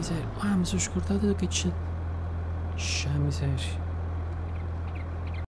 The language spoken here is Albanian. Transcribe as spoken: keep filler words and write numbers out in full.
miseria. Ah, mi sono scordato che c'è. Scia miseria.